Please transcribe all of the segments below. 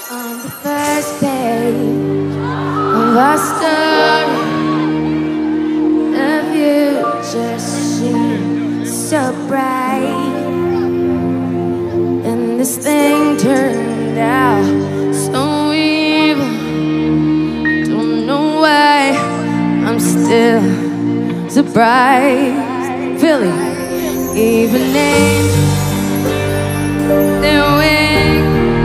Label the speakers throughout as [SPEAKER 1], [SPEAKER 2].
[SPEAKER 1] On the first page of our story, the future seems so bright, and this thing turned out so evil. Don't know why I'm still surprised. Philly, even angels, they're wings.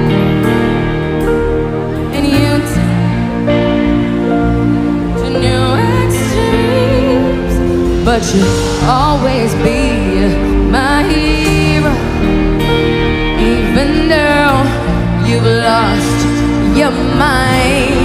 [SPEAKER 1] But you'll always be my hero, even though you've lost your mind.